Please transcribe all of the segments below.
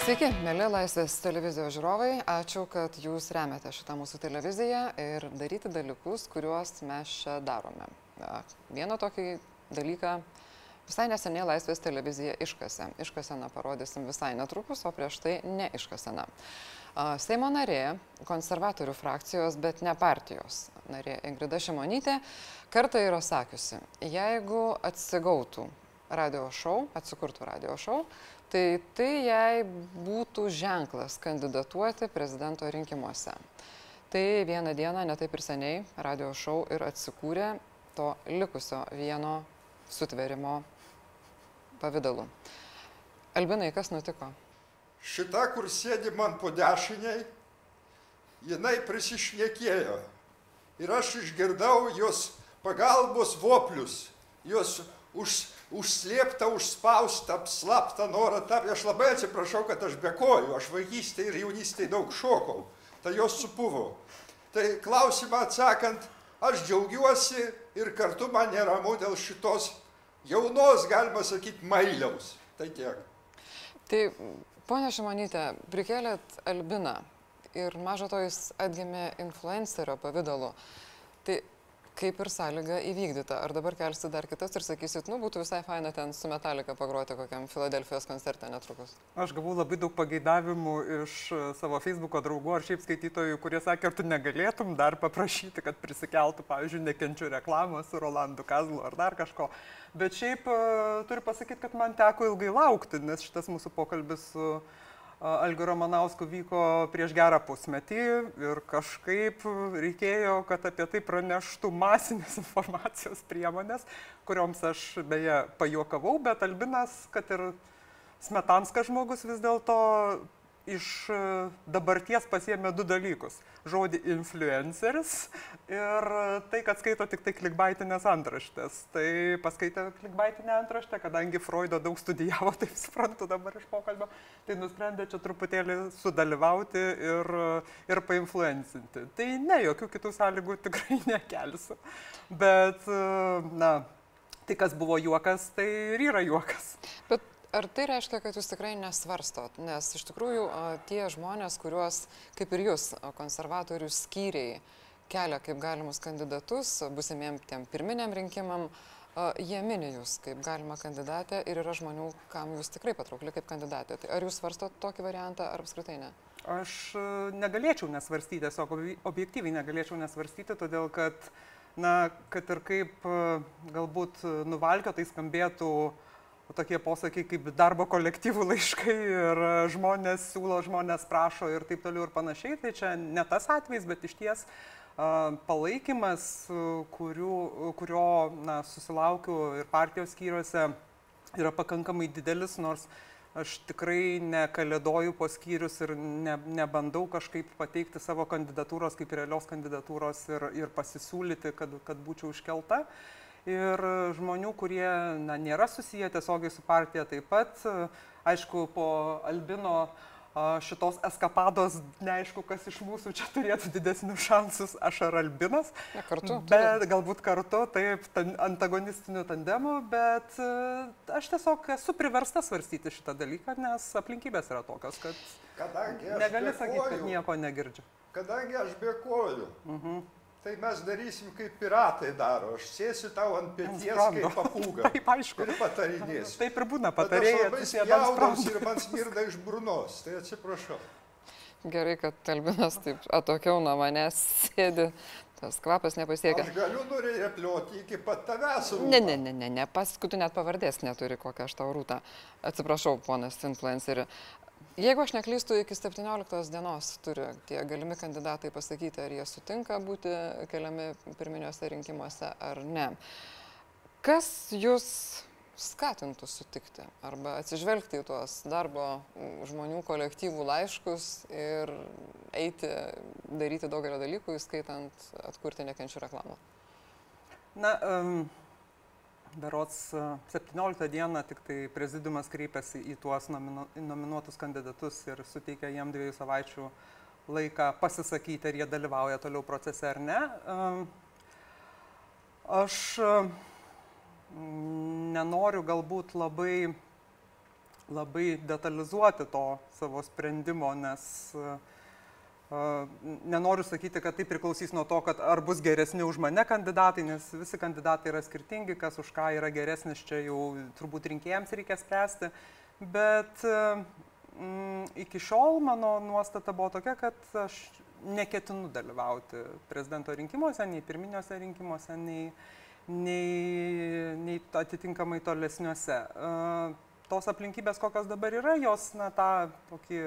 Sveiki, mėly Laisvės televizijos žiūrovai. Ačiū, kad jūs remiate šitą mūsų televiziją ir daryti dalykus, kuriuos mes čia darome. Vieną tokį dalyką visai neseniai Laisvės televizija iškasė. Iškaseną parodysim visai netrukus, o prieš tai neiškaseną. Seimo narė, konservatorių frakcijos, bet ne partijos narė Ingrida Šimonytė kartą yra sakiusi, jeigu atsigautų radio šou, atsikurtų radio šou, tai jai būtų ženklas kandidatuoti prezidento rinkimuose. Tai vieną dieną, ne taip ir seniai, radio šou ir atsikūrė to likusio vieno sutvėrimo pavidalu. Albinai, kas nutiko? Šita, kur sėdi man po dešiniai, jinai prisišnekėjo. Ir aš išgirdau jos pagalbos voplius, jos užslėptą, užspaustą, slaptą norą tapti. Aš labai atsiprašau, kad aš bekoju, aš vaikystėje ir jaunystėje daug šokau, tai jos supuvo. Tai klausimą atsakant, aš džiaugiuosi ir kartu man neramu dėl šitos jaunos, galima sakyti, mailiaus. Tai tiek. Tai, ponia Šimonytė, prikėlėt Albiną ir mažo to jis atgimė influencerio pavidalu. Tai kaip ir sąlyga įvykdyta. Ar dabar kelsit dar kitas ir sakysit, būtų visai faina ten su Metallica pagroti kokiam Filadelfijos koncerte netrukus? Aš gavau labai daug pageidavimų iš savo Facebooko draugų ar šiaip skaitytojų, kurie sakė, ar tu negalėtum dar paprašyti, kad prisikeltų, pavyzdžiui, Nekenčiu reklamos su Rolandu Kazlu ar dar kažko. Bet šiaip turiu pasakyti, kad man teko ilgai laukti, nes šitas mūsų pokalbis su Algiu Ramanausku vyko prieš gerą pusmetį ir kažkaip reikėjo, kad apie tai praneštų masinės informacijos priemonės, kurioms aš beje pajuokavau, bet Albinas, kad ir smetanskas žmogus, vis dėlto iš dabarties pasiėmė du dalykus. Žodį influenceris ir tai, kad skaito tik tai klikbaitinės antraštės. Tai paskaitė klikbaitinę antraštę, kadangi Freudo daug studijavo, taip suprantu dabar iš pokalbio, tai nusprendė čia truputėlį sudalyvauti ir painfluencinti. Tai ne, jokių kitų sąlygų tikrai nekelsiu. Bet, tai kas buvo juokas, tai ir yra juokas. Bet ar tai reiškia, kad jūs tikrai nesvarstot? Nes iš tikrųjų tie žmonės, kuriuos, kaip ir jūs, konservatorių skyriai kelia kaip galimus kandidatus, būsimiem tiem pirminiam rinkimam, jie mini jūs kaip galima kandidatė ir yra žmonių, kam jūs tikrai patraukli kaip kandidatė. Tai ar jūs svarstot tokį variantą, ar apskritai ne? Aš negalėčiau nesvarstyti, tiesiog objektyviai negalėčiau nesvarstyti, todėl kad, kad ir kaip galbūt nuvalkiotai skambėtų tokie posakiai kaip darbo kolektyvų laiškai ir žmonės siūlo, žmonės prašo ir taip toliau ir panašiai. Tai čia ne tas atvejs, bet iš ties palaikymas, kurio susilaukiu ir partijos skyriuose, yra pakankamai didelis, nors aš tikrai nekalėdoju po skyrius ir nebandau kažkaip pateikti savo kandidatūros kaip realios kandidatūros ir pasisiūlyti, kad būčiau iškelta. Ir žmonių, kurie nėra susiję tiesiogiai su partija taip pat. Aišku, po Albino šitos eskapados neaišku, kas iš mūsų čia turėtų didesnius šansus, aš ar Albinas. Ja, kartu. Bet galbūt kartu, taip, antagonistiniu tandemu, bet aš tiesiog esu priversta svarstyti šitą dalyką, nes aplinkybės yra tokios, kad negali sakyti, kad nieko negirdžiu. Kadangi aš bekoju. Tai mes darysim, kaip piratai daro. Aš sėsiu tau ant peties kaip papūga. Taip, aišku. Ir patarinėsiu. Taip ir būna, patarėjai atsisėda ant sprando. Ir man smirda iš burnos. Tai atsiprašau. Gerai, kad Albinas taip atokiau nuo manęs sėdi. Tas kvapas nepasiekia. Aš galiu nurepliuoti iki pat tavęs, Rūta. Ne. Paskui tu net pavardės neturi, kokią aš tau Rūta. Atsiprašau, ponas influenceri. Jeigu aš neklystu, iki 17 dienos turi tie galimi kandidatai pasakyti, ar jie sutinka būti keliami pirminiuose rinkimuose ar ne. Kas jūs skatintų sutikti arba atsižvelgti į tuos darbo žmonių kolektyvų laiškus ir eiti, daryti daugelio dalykų, įskaitant atkurti Nekenčiu reklamą? Berods 17 dieną tik tai prezidiumas kreipėsi į tuos nominuotus kandidatus ir suteikė jiem 2 savaičių laiką pasisakyti, ar jie dalyvauja toliau procese ar ne. Aš nenoriu galbūt labai labai detalizuoti to savo sprendimo, nes nenoriu sakyti, kad tai priklausys nuo to, kad ar bus geresni už mane kandidatai, nes visi kandidatai yra skirtingi, kas už ką yra geresnis, čia jau turbūt rinkėjams reikia spręsti, bet iki šiol mano nuostata buvo tokia, kad aš neketinu dalyvauti prezidento rinkimuose, nei pirminiuose rinkimuose, nei atitinkamai tolesniuose. Tos aplinkybės, kokios dabar yra, jos, na, tą tokį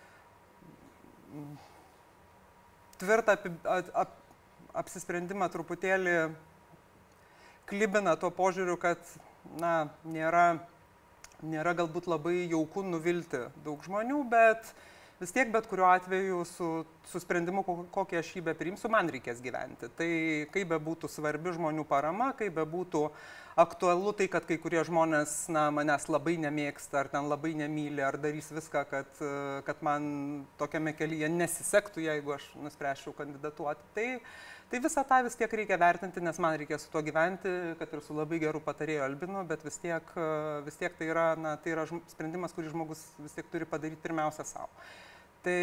tvirtą apsisprendimą truputėlį klibina tuo požiūriu, kad, na, nėra galbūt labai jauku nuvilti daug žmonių, bet vis tiek bet kuriuo atveju su sprendimu, kokį aš jį bepriimsiu, man reikės gyventi. Tai kaip be būtų svarbi žmonių parama, kaip be būtų aktualu tai, kad kai kurie žmonės, na, manęs labai nemėgsta, ar ten labai nemyli, ar darys viską, kad man tokiame kelyje nesisektų, jeigu aš nuspręsčiau kandidatuoti. Tai visą tą vis tiek reikia vertinti, nes man reikia su tuo gyventi, kad ir su labai geru patarėju Albinu, bet vis tiek tai yra, na, tai yra sprendimas, kurį žmogus vis tiek turi padaryti pirmiausia savo. Tai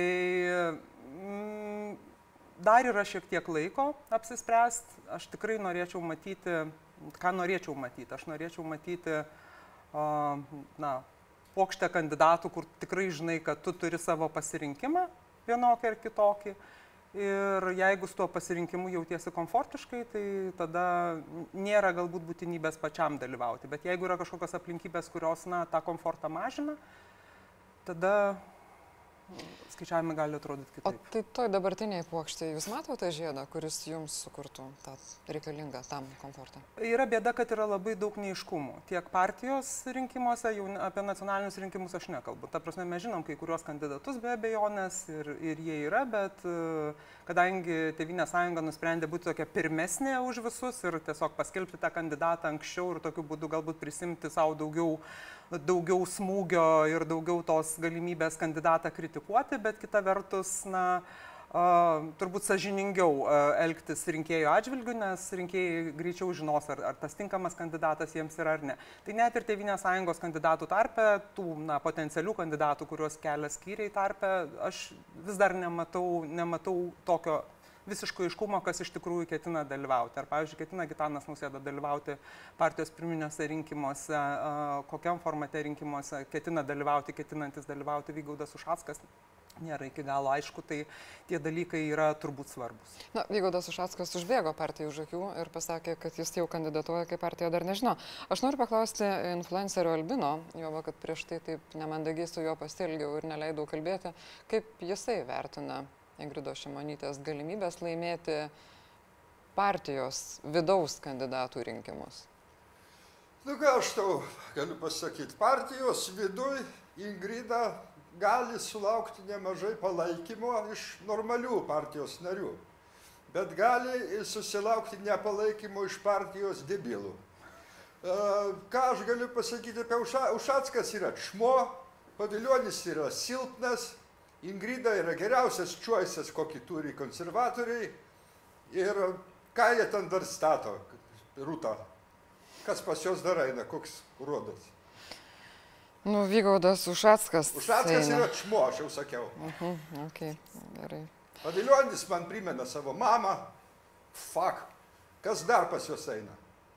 dar yra šiek tiek laiko apsispręsti. Aš tikrai norėčiau matyti, ką norėčiau matyti. Aš norėčiau matyti, na, puokštę kandidatų, kur tikrai žinai, kad tu turi savo pasirinkimą vienokį ar kitokį. Ir jeigu su tuo pasirinkimu jautiesi komfortiškai, tai tada nėra galbūt būtinybės pačiam dalyvauti. Bet jeigu yra kažkokios aplinkybės, kurios, na, tą komfortą mažina, tada skaičiavimai gali atrodyti kitaip. O tai toj dabartiniai puokštėje jūs matote žiedą, kuris jums sukurtų tą reikalingą tam komfortą? Yra bėda, kad yra labai daug neaiškumų. Tiek partijos rinkimuose, jau apie nacionalinius rinkimus aš nekalbu. Ta prasme, mes žinom kai kuriuos kandidatus be abejonės ir jie yra, bet kadangi Tėvynės sąjunga nusprendė būti tokia pirmesnė už visus ir tiesiog paskelbti tą kandidatą anksčiau ir tokiu būdu galbūt prisimti savo daugiau smūgio ir daugiau tos galimybės kandidatą kritikuoti, bet kita vertus, na, turbūt sąžiningiau elgtis rinkėjų atžvilgiu, nes rinkėjai greičiau žinos, ar tas tinkamas kandidatas jiems yra ar ne. Tai net ir Tėvynės sąjungos kandidatų tarpe, tų, na, potencialių kandidatų, kuriuos kelia skyriai tarpe, aš vis dar nematau tokio visiško aiškumo, kas iš tikrųjų ketina dalyvauti. Ar, pavyzdžiui, ketina Gitanas Nausėda dalyvauti partijos pirminiuose rinkimuose, kokiam formate rinkimuose ketinantis dalyvauti Vygaudas Ušackas, nėra iki galo aišku, tai tie dalykai yra turbūt svarbus. Na, Vygaudas Ušackas užbėgo partijai už akių ir pasakė, kad jis jau kandidatuoja, kai partija dar nežino. Aš noriu paklausti influencerio Albino, juoba, kad prieš tai taip nemandagiai su juo pasielgiau ir neleidau kalbėti, kaip jisai vertina Ingridos Šimonytės galimybės laimėti partijos vidaus kandidatų rinkimus. Nu ką aš tau galiu pasakyti, partijos viduj Ingrida gali sulaukti nemažai palaikymo iš normalių partijos narių, bet gali susilaukti nepalaikymo iš partijos debilų. Ką aš galiu pasakyti apie Ušackas yra čmo, Pavilionis yra silpnas, Ingrida yra geriausias choices, kokį turi konservatoriai. Ir ką jie ten dar stato, Rūta? Kas pas jos dar eina, koks urodas? Nu, Vygaudas Ušackas. Ušackas yra čmo, aš jau sakiau. Okay, gerai. Pavilionis man primena savo mamą. Fuck. Kas dar pas jos eina?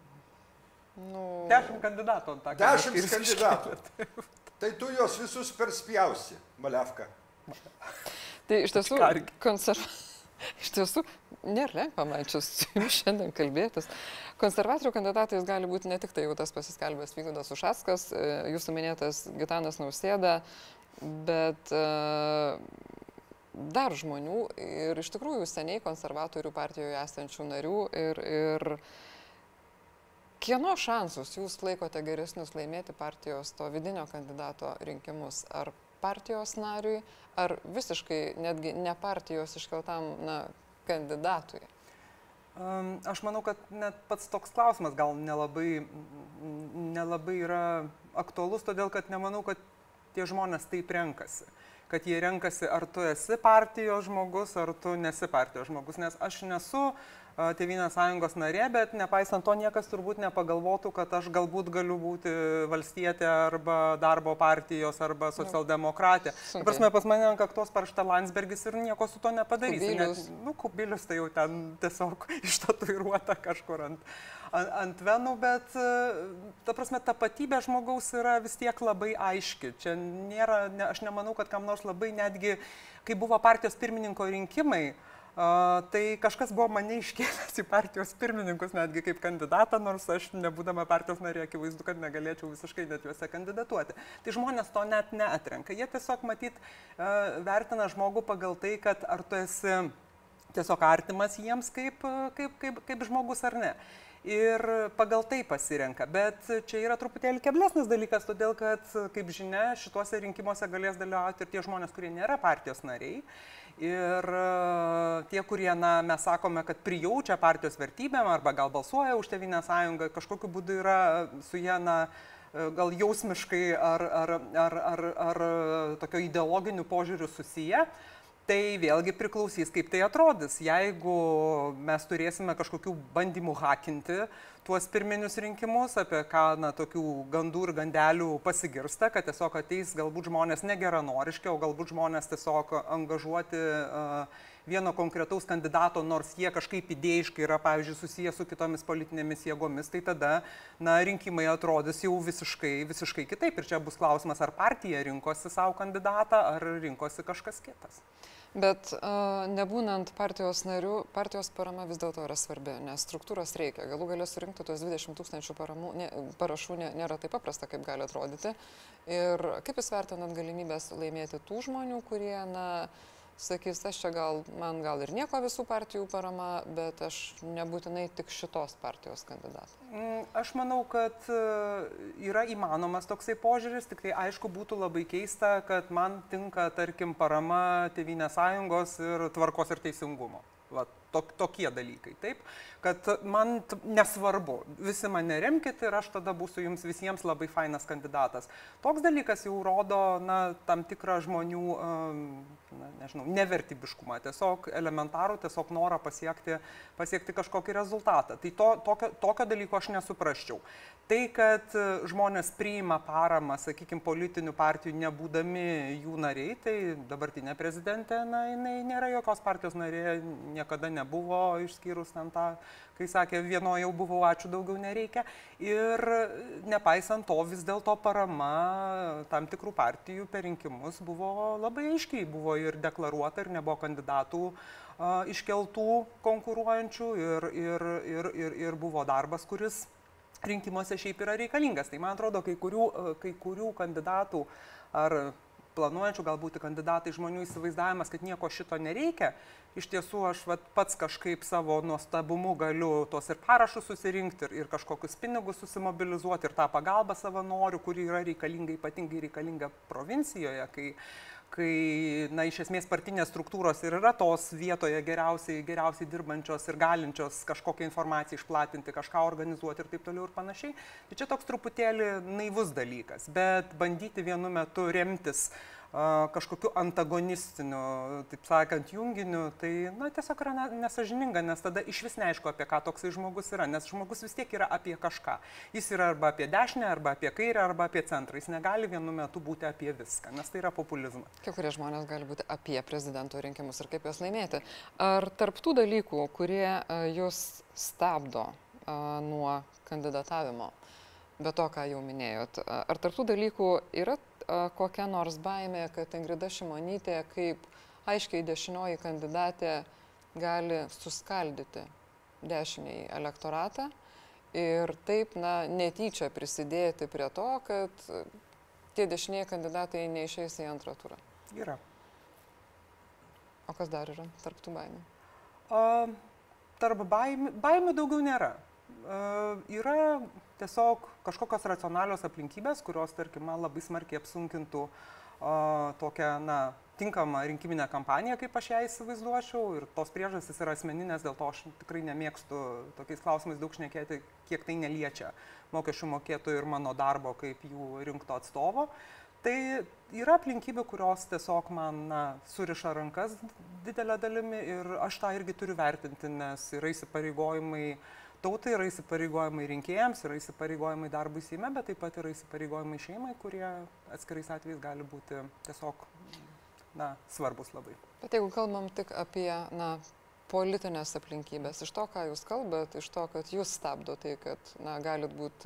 Nu... 10 kandidatų. 10 kandidatų. Tai tu jos visus perspjausi, Malevka. Tai iš tiesų, iš tiesų nėra lengva man čia su jums šiandien kalbėtis. Konservatorių kandidatais gali būti ne tik tai jau tas pasiskelbęs Vygaudas Ušackas, jūsų minėtas Gitanas Nausėda, bet dar žmonių ir iš tikrųjų seniai konservatorių partijoje esančių narių ir kieno šansus jūs laikote geresnius laimėti partijos to vidinio kandidato rinkimus? Ar partijos nariui, ar visiškai netgi ne partijos iškeltam, na, kandidatui? Aš manau, kad net pats toks klausimas gal nelabai yra aktualus, todėl kad nemanau, kad tie žmonės taip renkasi. Kad jie renkasi, ar tu esi partijos žmogus, ar tu nesi partijos žmogus. Nes aš nesu Tėvynės sąjungos narė, bet nepaisant to niekas turbūt nepagalvotų, kad aš galbūt galiu būti valstietė arba darbo partijos arba socialdemokratė. Prasme, pas mane ant kaktos parašyta Landsbergis ir nieko su to nepadarysi. Kubilius tai jau ten tiesiog ištatuiruota kažkur ant venų, bet ta prasme, tapatybė žmogaus yra vis tiek labai aiški. Čia nėra, aš nemanau, kad kam nors labai netgi, kai buvo partijos pirmininko rinkimai, tai kažkas buvo mane iškėlęs į partijos pirmininkus netgi kaip kandidatą, nors aš nebūdama partijos narė akivaizdu, kad negalėčiau visiškai net juose kandidatuoti. Tai žmonės to net neatrenka. Jie tiesiog matyt vertina žmogų pagal tai, kad ar tu esi tiesiog artimas jiems kaip žmogus ar ne. Ir pagal tai pasirenka. Bet čia yra truputėlį keblesnis dalykas, todėl kad, kaip žinia, šituose rinkimuose galės dalyvauti ir tie žmonės, kurie nėra partijos nariai. Ir tie, kurie, mes sakome, kad prijaučia partijos vertybėm arba gal balsuoja už Tėvynės sąjungą, kažkokiu būdu yra su jie, gal jausmiškai ar tokio ideologiniu požiūriu susiję. Tai vėlgi priklausys, kaip tai atrodys. Jeigu mes turėsime kažkokių bandymų hakinti tuos pirminius rinkimus, apie ką tokių gandų ir gandelių pasigirsta, kad tiesiog ateis galbūt žmonės negeranoriški, o galbūt žmonės tiesiog angažuoti vieno konkretaus kandidato, nors jie kažkaip idėjiškai yra, pavyzdžiui, susiję su kitomis politinėmis jėgomis, tai tada rinkimai atrodys jau visiškai kitaip. Ir čia bus klausimas, ar partija rinkosi savo kandidatą, ar rinkosi kažkas kitas. Bet nebūnant partijos narių, partijos parama vis dėlto yra svarbi, nes struktūros reikia. Galų galę surinkti tuos 20 000 parašų nėra taip paprasta, kaip gali atrodyti. Ir kaip jūs vertinat galimybės laimėti tų žmonių, kurie, sakys, aš čia man gal ir nieko visų partijų parama, bet aš nebūtinai tik šitos partijos kandidatą. Aš manau, kad yra įmanomas toksai požiūris, tik tai aišku būtų labai keista, kad man tinka, tarkim, parama Tėvynės sąjungos ir Tvarkos ir teisingumo. Tokie dalykai, taip, kad man nesvarbu, visi mane remkite ir aš tada būsiu jums visiems labai fainas kandidatas. Toks dalykas jau rodo, tam tikrą žmonių, nežinau, nevertybiškumą, tiesiog elementarų, tiesiog norą pasiekti kažkokį rezultatą. Tai tokio dalyko aš nesuprasčiau. Tai, kad žmonės priima paramą, sakykime, politinių partijų nebūdami jų nariai, tai dabartinė prezidentė, jinai nėra jokios partijos narė, niekada nebuvo, išskyrus ten tą, kai sakė, vieno jau buvau, ačiū, daugiau nereikia. Ir nepaisant to, vis dėlto parama tam tikrų partijų per rinkimus buvo labai aiškiai, buvo ir deklaruota, ir nebuvo kandidatų iškeltų konkuruojančių, ir buvo darbas, kuris rinkimuose šiaip yra reikalingas. Tai man atrodo, kai kurių kandidatų ar planuojančių galbūt kandidatai žmonių įsivaizdavimas, kad nieko šito nereikia, iš tiesų aš pats kažkaip savo nuostabumu galiu tuos ir parašus susirinkti, ir kažkokius pinigus susimobilizuoti, ir tą pagalbą savanorių, kuri yra reikalinga, ypatingai reikalinga provincijoje, kai iš esmės partinės struktūros ir yra tos vietoje geriausiai dirbančios ir galinčios kažkokią informaciją išplatinti, kažką organizuoti ir taip toliau ir panašiai. Tai čia toks truputėlį naivus dalykas, bet bandyti vienu metu remtis kažkokiu antagonistiniu, taip sakant, junginiu, tai tiesiog yra nesažininga, nes tada iš vis neaišku, apie ką toksai žmogus yra, nes žmogus vis tiek yra apie kažką. Jis yra arba apie dešinę, arba apie kairę, arba apie centrą. Jis negali vienu metu būti apie viską, nes tai yra populizmas. Kai kurie žmonės gali būti apie prezidento rinkimus ir kaip juos laimėti. Ar tarp tų dalykų, kurie jūs stabdo nuo kandidatavimo, be to, ką jau minėjot, ar tarp tų dalykų yra kokia nors baimė, kad Ingrida Šimonytė kaip aiškiai dešinioji kandidatė gali suskaldyti dešinįjį elektoratą ir taip netyčia prisidėti prie to, kad tie dešinieji kandidatai neišeis į antrą turą? Yra. O kas dar yra tarp tų baimių? Tarp baimių daugiau nėra. Yra tiesiog kažkokios racionalios aplinkybės, kurios, tarkim, man labai smarkiai apsunkintų tokią, tinkamą rinkiminę kampaniją, kaip aš ją įsivaizduočiau. Ir tos priežastys yra asmeninės, dėl to aš tikrai nemėgstu tokiais klausimais daug šnekėti, kiek tai neliečia mokesčių mokėtojų ir mano darbo kaip jų rinkto atstovo. Tai yra aplinkybių, kurios tiesiog man suriša rankas didelę dalimi ir aš tą irgi turiu vertinti, nes yra įsipareigojimai tautai, yra įsipareigojimai rinkėjams, yra įsipareigojimai darbui Seime, bet taip pat yra įsipareigojimai šeimai, kurie atskirais atvejais gali būti tiesiog svarbus labai. Bet jeigu kalbam tik apie politinės aplinkybės, iš to, ką jūs kalbat, iš to, kad jūs stabdo tai, kad galit būti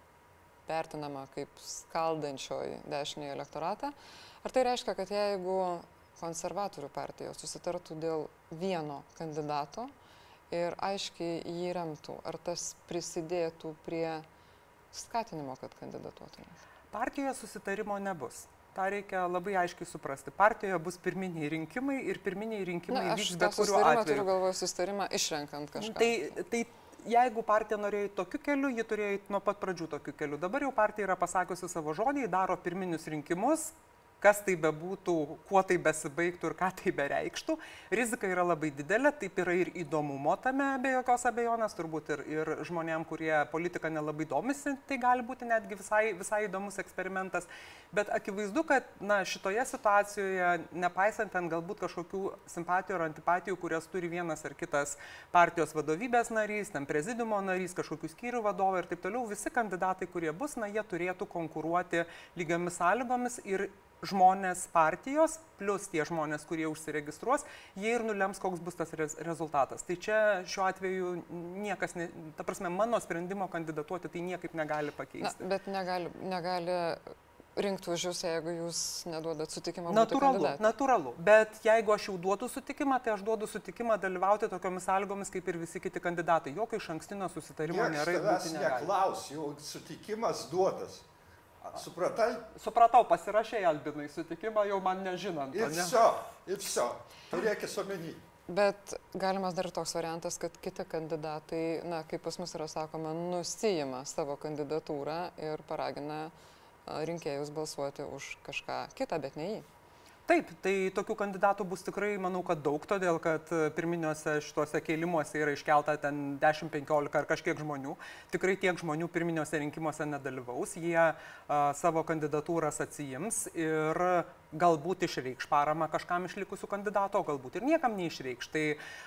vertinama kaip skaldančioji dešinį elektoratą, ar tai reiškia, kad jeigu konservatorių partijos susitartų dėl vieno kandidato ir aiškiai jį remtų, ar tas prisidėtų prie skatinimo, kad kandidatuotumės? Partijoje susitarimo nebus. Ta reikia labai aiškiai suprasti. Partijoje bus pirminiai rinkimai ir pirminiai rinkimai vyks bet kuriuo atveju. Turiu galvoje susitarimą išrenkant kažką. Tai jeigu partija norėjo tokiu keliu, ji turėjo nuo pat pradžių tokiu keliu. Dabar jau partija yra pasakiusi savo žodį, daro pirminius rinkimus, kas tai bebūtų, kuo tai besibaigtų ir ką tai bereikštų. Rizika yra labai didelė, taip yra ir įdomumo tame, be jokios abejonės, turbūt ir žmonėm, kurie politika nelabai domisi, tai gali būti netgi visai įdomus eksperimentas. Bet akivaizdu, kad šitoje situacijoje, nepaisant ten galbūt kažkokių simpatijų ar antipatijų, kurias turi vienas ar kitas partijos vadovybės narys, ten prezidiumo narys, kažkokių skyrių vadovai ir taip toliau, visi kandidatai, kurie bus, jie turėtų konkuruoti lygiomis sąlygomis ir žmonės partijos, plus tie žmonės, kurie užsiregistruos, jie ir nulems, koks bus tas rezultatas. Tai čia šiuo atveju niekas, ta prasme, mano sprendimo kandidatuoti tai niekaip negali pakeisti. Bet negali rinkti už jūs, jeigu jūs neduodat sutikimą būti kandidatu. Natūralu. Bet jeigu aš jau duodu sutikimą, tai aš duodu sutikimą dalyvauti tokiomis sąlygomis, kaip ir visi kiti kandidatai. Jokio išankstinio susitarimo nėra ir būti negali. Neklaus, jau sutikimas duotas. Supratai? Supratau, pasirašė Albinai sutikimą, jau man nežinant. Ir viso. Turėkis omeny. Bet galimas dar toks variantas, kad kiti kandidatai, kaip pas mus yra sakoma, nusijima savo kandidatūrą ir paragina rinkėjus balsuoti už kažką kitą, bet ne jį. Taip, tai tokių kandidatų bus tikrai, manau, kad daug, todėl kad pirminiuose šituose kėlimuose yra iškelta ten 10-15 ar kažkiek žmonių. Tikrai tiek žmonių pirminiuose rinkimuose nedalyvaus, jie savo kandidatūras atsijims ir galbūt išreikš paramą kažkam iš likusių kandidatų, o galbūt ir niekam neišreikš. Tai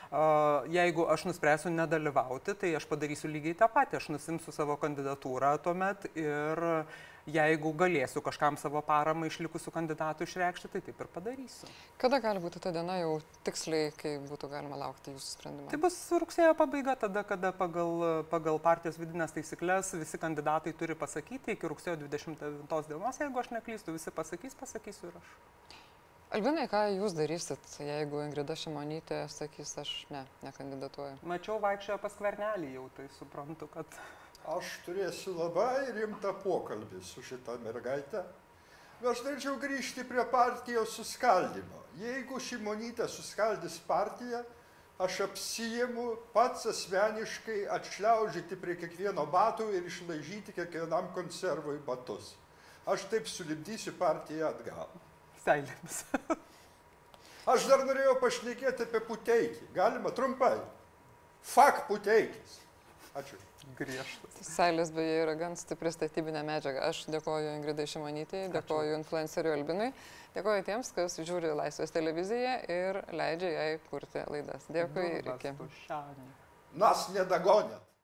jeigu aš nuspręsiu nedalyvauti, tai aš padarysiu lygiai tą patį, aš nusimsiu savo kandidatūrą tuomet ir jeigu galėsiu kažkam savo paramą iš likusių kandidatų išreikšti, tai taip ir padarysiu. Kada gali būti ta diena jau tiksliai, kai būtų galima laukti jūsų sprendimą? Tai bus rugsėjo pabaiga, tada, kada pagal partijos vidinės taisyklės visi kandidatai turi pasakyti iki rugsėjo 29 dienos, jeigu aš neklystu, visi pasakysiu ir aš. Albinai, ką jūs darysit, jeigu Ingrida Šimonytė sakys, aš nekandidatuoju? Mačiau vaikščiojo pas Skvernelį jau, tai suprantu, kad... Aš turėsiu labai rimtą pokalbį su šitą mergaitę. Aš norėčiau grįžti prie partijos suskaldymo. Jeigu Šimonytė suskaldys partiją, aš apsiimu pats asmeniškai atšliaužyti prie kiekvieno batų ir išlaižyti kiekvienam konservui batus. Aš taip sulipdysiu partiją atgal. Seilėmis. Aš dar norėjau pašnekėti apie Puteikį. Galima trumpai. Puteikis. Ačiū. Griežtas. Seilės beje yra gan stipri statybinė medžiaga. Aš dėkoju Ingridai Šimonytei, dėkoju influenceriui Albinui, dėkoju tiems, kas žiūri Laisvės televiziją ir leidžia jai kurti laidas. Dėkui ir iki. Nas nedagonėt.